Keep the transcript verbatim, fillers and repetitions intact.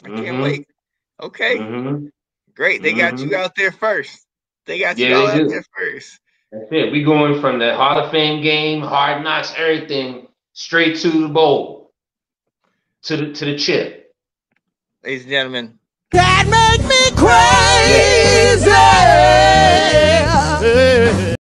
I can't Mm-hmm. wait. Okay, Mm-hmm. great. They got you Mm-hmm. out there first. They got you Yeah, all they out there do. first. That's it. We going from the Hall of Fame game, hard knocks, everything, straight to the bowl, to the to the chip. Ladies and gentlemen. That make me Yeah. crazy.